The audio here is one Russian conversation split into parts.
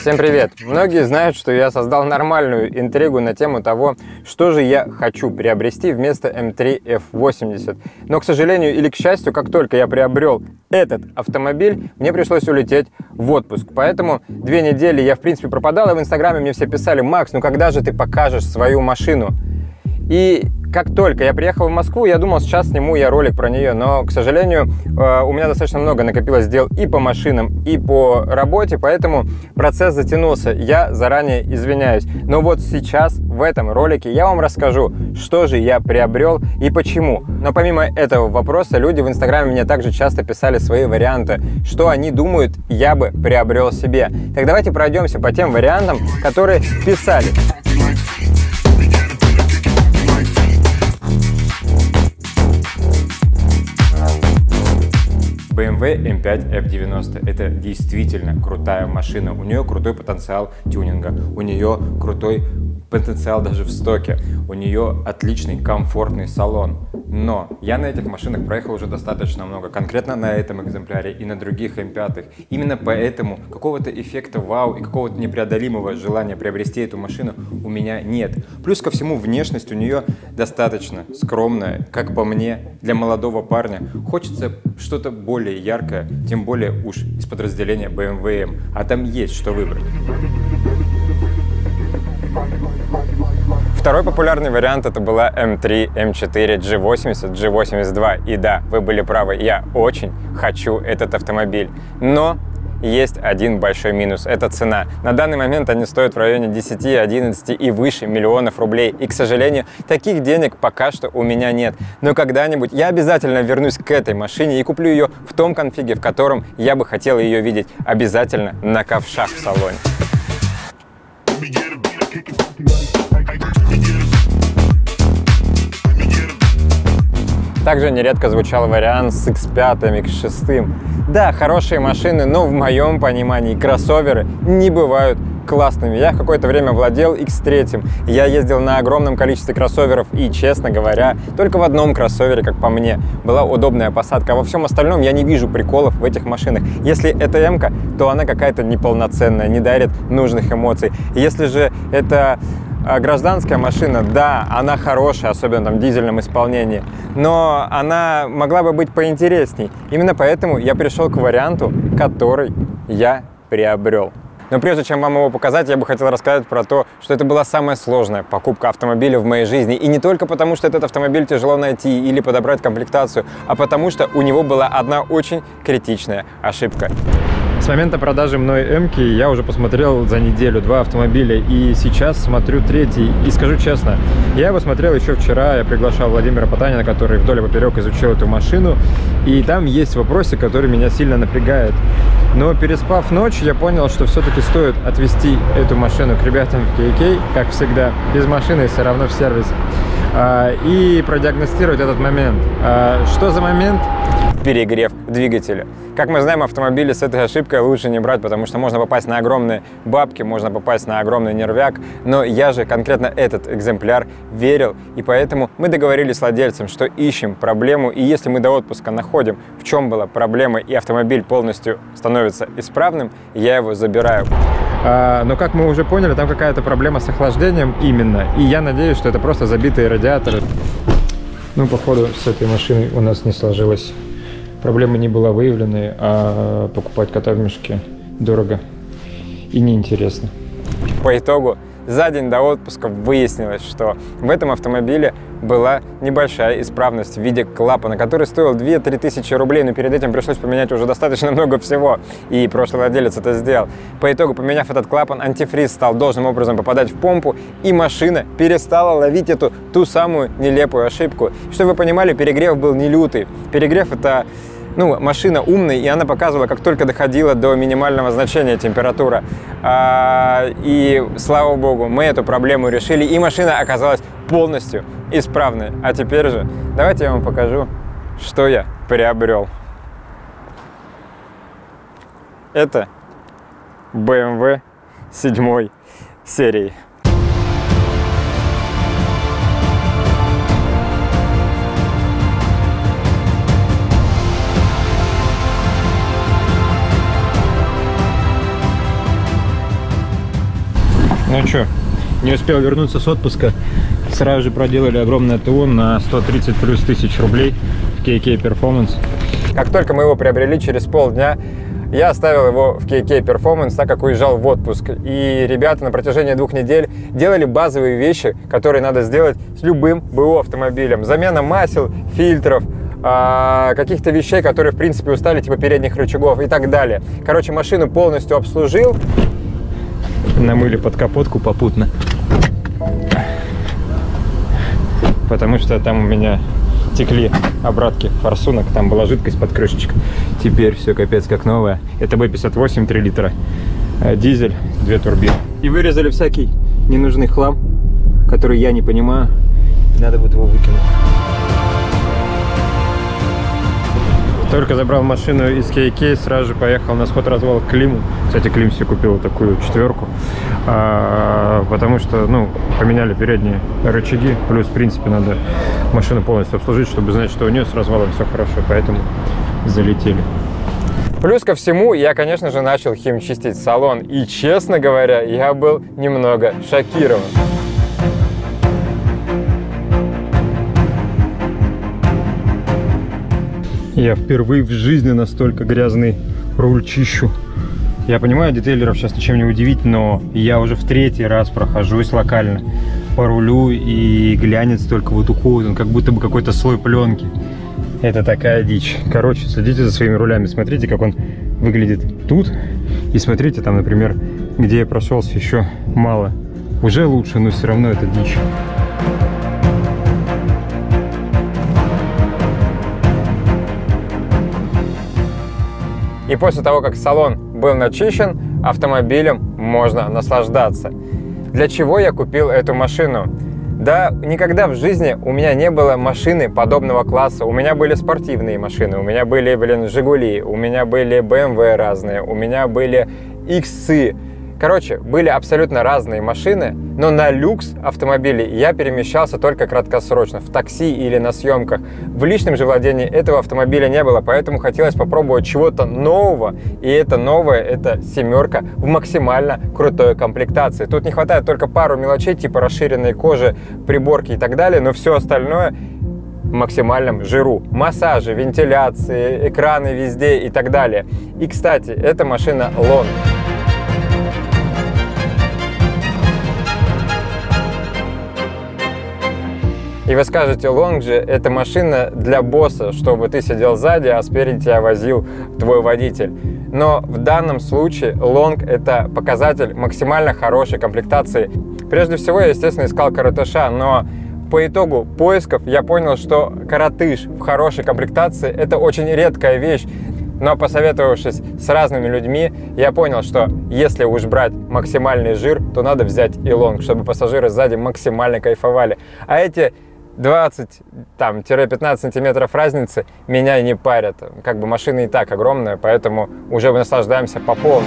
Всем привет! Многие знают, что я создал нормальную интригу на тему того, что же я хочу приобрести вместо М3 F80. Но, к сожалению или к счастью, как только я приобрел этот автомобиль, мне пришлось улететь в отпуск. Поэтому 2 недели я, в принципе, пропадал, и в Инстаграме мне все писали: «Макс, ну когда же ты покажешь свою машину?» И как только я приехал в Москву, я думал, сейчас сниму я ролик про нее, но, к сожалению, у меня достаточно много накопилось дел и по машинам, и по работе, поэтому процесс затянулся. Я заранее извиняюсь. Но вот сейчас, в этом ролике, я вам расскажу, что же я приобрел и почему. Но помимо этого вопроса, люди в Инстаграме мне также часто писали свои варианты, что они думают, я бы приобрел себе. Так давайте пройдемся по тем вариантам, которые писали. BMW M5 F90. Это действительно крутая машина. У нее крутой потенциал тюнинга. У нее крутой потенциал даже в стоке. У нее отличный комфортный салон. Но я на этих машинах проехал уже достаточно много. Конкретно на этом экземпляре и на других M5. Именно поэтому какого-то эффекта вау и какого-то непреодолимого желания приобрести эту машину у меня нет. Плюс ко всему, внешность у нее достаточно скромная, как по мне, для молодого парня. Хочется что-то более яркое, тем более уж из подразделения BMW M. А там есть что выбрать. Второй популярный вариант это была M3, M4, G80, G82. И да, вы были правы, я очень хочу этот автомобиль. Но есть один большой минус – это цена. На данный момент они стоят в районе 10, 11 и выше миллионов рублей. И, к сожалению, таких денег пока что у меня нет. Но когда-нибудь я обязательно вернусь к этой машине и куплю ее в том конфиге, в котором я бы хотел ее видеть. Обязательно на ковшах в салоне. Также нередко звучал вариант с X5, X6. Да, хорошие машины, но в моем понимании кроссоверы не бывают классными. Я какое-то время владел X3. Я ездил на огромном количестве кроссоверов и, честно говоря, только в одном кроссовере, как по мне, была удобная посадка. А во всем остальном я не вижу приколов в этих машинах. Если это М-ка, то она какая-то неполноценная, не дарит нужных эмоций. Если же это гражданская машина, да, она хорошая, особенно там в дизельном исполнении, но она могла бы быть поинтересней. Именно поэтому я пришел к варианту, который я приобрел. Но прежде чем вам его показать, я бы хотел рассказать про то, что это была самая сложная покупка автомобиля в моей жизни. И не только потому, что этот автомобиль тяжело найти или подобрать комплектацию, а потому что у него была одна очень критичная ошибка. С момента продажи мной М-ки я уже посмотрел за неделю 2 автомобиля, и сейчас смотрю 3-й. И скажу честно, я его смотрел еще вчера, я приглашал Владимира Потанина, который вдоль и поперек изучил эту машину, и там есть вопросы, которые меня сильно напрягают. Но переспав ночь, я понял, что все-таки стоит отвезти эту машину к ребятам в KK, как всегда, без машины все равно в сервис, и продиагностировать этот момент. Что за момент? Перегрев двигателя. Как мы знаем, автомобили с этой ошибкой лучше не брать, потому что можно попасть на огромные бабки, можно попасть на огромный нервяк. Но я же конкретно этот экземпляр верил, и поэтому мы договорились с владельцем, что ищем проблему, и если мы до отпуска находим, в чем была проблема, и автомобиль полностью становится исправным, я его забираю. Но, как мы уже поняли, там какая-то проблема с охлаждением именно, и я надеюсь, что это просто забитые радиаторы. Ну, походу, с этой машиной у нас не сложилось. Проблема не была выявлена, а покупать кота в мешке дорого и неинтересно. По итогу, за день до отпуска выяснилось, что в этом автомобиле была небольшая исправность в виде клапана, который стоил 2-3 тысячи рублей, но перед этим пришлось поменять уже достаточно много всего, и прошлый владелец это сделал. По итогу, поменяв этот клапан, антифриз стал должным образом попадать в помпу, и машина перестала ловить эту ту самую нелепую ошибку. Чтобы вы понимали, перегрев был не лютый. Перегрев — это машина умная, и она показывала, как только доходила до минимального значения температура. И, слава богу, мы эту проблему решили, и машина оказалась полностью исправной. А теперь же давайте я вам покажу, что я приобрел. Это BMW 7 серии. Ну что, не успел вернуться с отпуска, сразу же проделали огромное ТО на 130 плюс тысяч рублей в KK Performance. Как только мы его приобрели, через полдня я оставил его в KK Performance, так как уезжал в отпуск. И ребята на протяжении 2 недель делали базовые вещи, которые надо сделать с любым БУ автомобилем. Замена масел, фильтров, каких-то вещей, которые в принципе устали, типа передних рычагов и так далее. Короче, машину полностью обслужил. Намыли под капотку попутно, потому что там у меня текли обратки форсунок, там была жидкость под крышечкой. Теперь все капец как новое. Это B58 3 литра, дизель, 2 турбины. И вырезали всякий ненужный хлам, который я не понимаю. Надо будет его выкинуть. Только забрал машину из KK, сразу же поехал на сход-развал к Климу. Кстати, Клим себе купил вот такую 4, потому что, ну, поменяли передние рычаги. Плюс, в принципе, надо машину полностью обслужить, чтобы знать, что у нее с развалом все хорошо, поэтому залетели. Плюс ко всему, я, конечно же, начал химчистить салон. И, честно говоря, я был немного шокирован. Я впервые в жизни настолько грязный руль чищу. Я понимаю, детейлеров сейчас ничем не удивить, но я уже в 3-й раз прохожусь локально по рулю, и глянец только вот уходит, он как будто бы какой-то слой пленки. Это такая дичь. Короче, следите за своими рулями, смотрите, как он выглядит тут, и смотрите там, например, где я прошелся еще мало. Уже лучше, но все равно это дичь. И после того, как салон был начищен, автомобилем можно наслаждаться. Для чего я купил эту машину? Да, никогда в жизни у меня не было машины подобного класса. У меня были спортивные машины, у меня были, Жигули, у меня были BMW разные, у меня были Иксы. Короче, были абсолютно разные машины, но на люкс автомобиле я перемещался только краткосрочно, в такси или на съемках. В личном же владении этого автомобиля не было, поэтому хотелось попробовать чего-то нового. И это новое, это 7 в максимально крутой комплектации. Тут не хватает только пару мелочей, типа расширенной кожи, приборки и так далее, но все остальное в максимальном жиру. Массажи, вентиляции, экраны везде и так далее. И, кстати, эта машина Long. И вы скажете, Long же это машина для босса, чтобы ты сидел сзади, а спереди тебя возил твой водитель. Но в данном случае Long это показатель максимально хорошей комплектации. Прежде всего я, естественно, искал коротыша, но по итогу поисков я понял, что коротыш в хорошей комплектации это очень редкая вещь. Но посоветовавшись с разными людьми, я понял, что если уж брать максимальный жир, то надо взять и Long, чтобы пассажиры сзади максимально кайфовали. А эти 20-15 сантиметров разницы меня не парят. Как бы машина и так огромная, поэтому уже наслаждаемся по полной.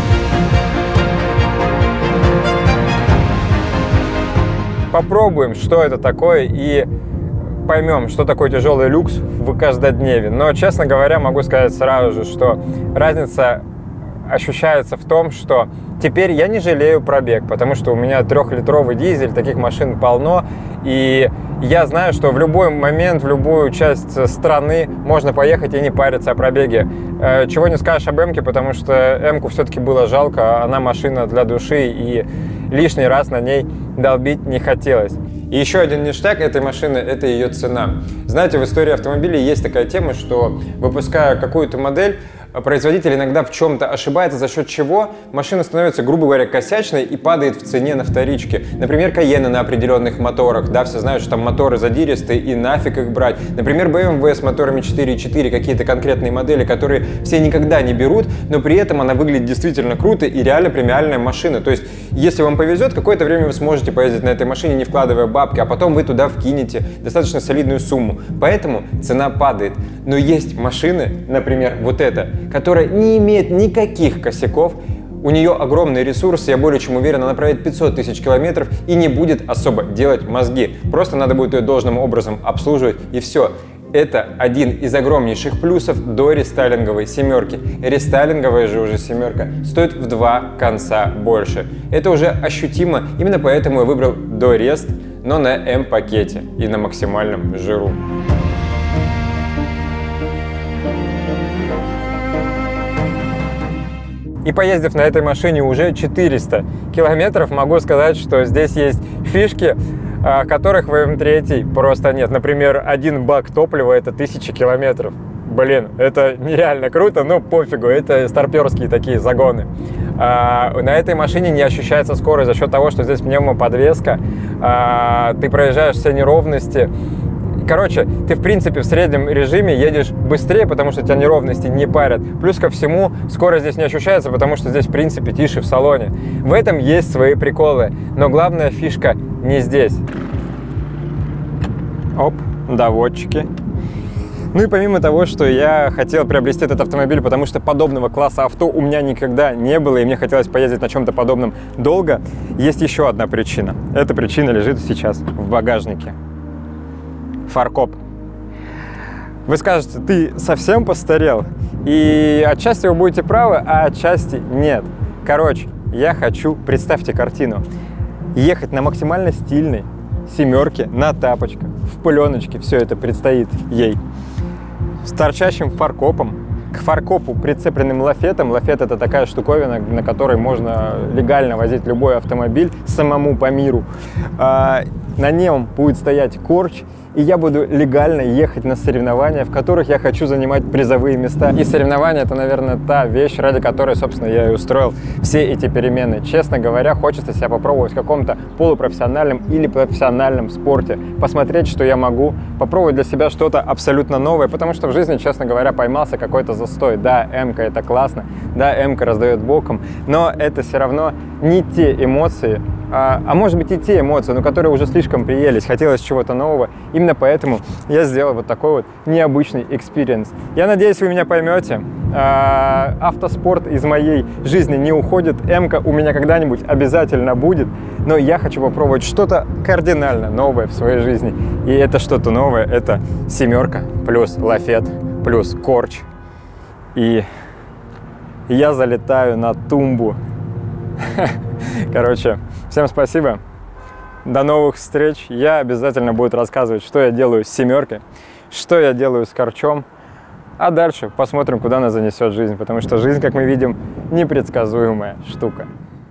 Попробуем, что это такое, и поймем, что такое тяжелый люкс в каждодневе. Но, честно говоря, могу сказать сразу же, что разница ощущается в том, что теперь я не жалею пробег, потому что у меня 3-литровый дизель, таких машин полно, и я знаю, что в любой момент, в любую часть страны можно поехать и не париться о пробеге. Чего не скажешь об М-ке, потому что М-ку все-таки было жалко, она машина для души, и лишний раз на ней долбить не хотелось. И еще один ништяк этой машины – это ее цена. Знаете, в истории автомобилей есть такая тема, что выпуская какую-то модель, производитель иногда в чем-то ошибается, за счет чего машина становится, грубо говоря, косячной и падает в цене на вторичке. Например, Cayenne на определенных моторах. Да, все знают, что там моторы задиристые и нафиг их брать. Например, BMW с моторами 4.4, какие-то конкретные модели, которые все никогда не берут, но при этом она выглядит действительно круто и реально премиальная машина. То есть, если вам повезет, какое-то время вы сможете поездить на этой машине, не вкладывая бабки, а потом вы туда вкинете достаточно солидную сумму. Поэтому цена падает. Но есть машины, например, вот эта, которая не имеет никаких косяков, у нее огромный ресурс, я более чем уверен, она проедет 500 тысяч километров и не будет особо делать мозги. Просто надо будет ее должным образом обслуживать, и все. Это один из огромнейших плюсов до рестайлинговой семерки. Рестайлинговая же уже семерка стоит в 2 конца больше. Это уже ощутимо, именно поэтому я выбрал до рест, но на М-пакете и на максимальном жиру. И поездив на этой машине уже 400 километров, могу сказать, что здесь есть фишки, которых в М3 просто нет. Например, один бак топлива — это 1000 километров. Блин, это нереально круто, но пофигу, это старперские такие загоны. На этой машине не ощущается скорость за счет того, что здесь пневмоподвеска, ты проезжаешь все неровности. Короче, ты в принципе в среднем режиме едешь быстрее, потому что тебя неровности не парят. Плюс ко всему, скорость здесь не ощущается, потому что здесь в принципе тише в салоне. В этом есть свои приколы, но главная фишка не здесь. Оп, доводчики. Ну и помимо того, что я хотел приобрести этот автомобиль, потому что подобного класса авто у меня никогда не было, и мне хотелось поездить на чем-то подобном долго, есть еще одна причина. Эта причина лежит сейчас в багажнике. Фаркоп. Вы скажете, ты совсем постарел? И отчасти вы будете правы, а отчасти нет. Короче, я хочу, представьте картину, ехать на максимально стильной семерке на тапочках, в пыленочке, все это предстоит ей, с торчащим фаркопом, к фаркопу прицепленным лафетом. Лафет — это такая штуковина, на которой можно легально возить любой автомобиль самому по миру. На нем будет стоять корч, и я буду легально ехать на соревнования, в которых я хочу занимать призовые места. И соревнования — это, наверное, та вещь, ради которой, собственно, я и устроил все эти перемены. Честно говоря, хочется себя попробовать в каком-то полупрофессиональном или профессиональном спорте, посмотреть, что я могу, попробовать для себя что-то абсолютно новое, потому что в жизни, честно говоря, поймался какой-то застой. Да, М-ка — это классно, да, М-ка раздает боком, но это все равно не те эмоции, а может быть и те эмоции, но которые уже слишком приелись, хотелось чего-то нового. Именно поэтому я сделал вот такой вот необычный экспириенс. Я надеюсь, вы меня поймете. Автоспорт из моей жизни не уходит. М-ка у меня когда-нибудь обязательно будет, но я хочу попробовать что-то кардинально новое в своей жизни. И это что-то новое — это семерка плюс лафет плюс корч. И я залетаю на тумбу. Короче, всем спасибо. До новых встреч. Я обязательно буду рассказывать, что я делаю с семеркой, что я делаю с корчом. А дальше посмотрим, куда нас занесет жизнь, потому что жизнь, как мы видим, непредсказуемая штука.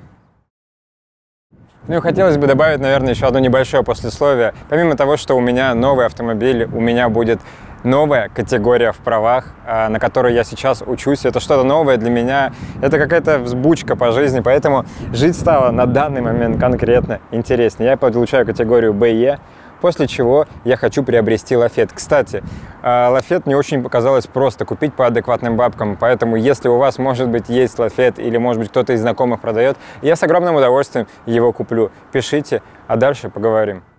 Ну и хотелось бы добавить, наверное, еще одно небольшое послесловие. Помимо того, что у меня новый автомобиль, у меня будет новая категория в правах, на которой я сейчас учусь. Это что-то новое для меня, это какая-то взбучка по жизни, поэтому жить стало на данный момент конкретно интереснее. Я получаю категорию БЕ, после чего я хочу приобрести лафет. Кстати, лафет мне очень показалось просто купить по адекватным бабкам, поэтому если у вас, может быть, есть лафет или, может быть, кто-то из знакомых продает, я с огромным удовольствием его куплю. Пишите, а дальше поговорим.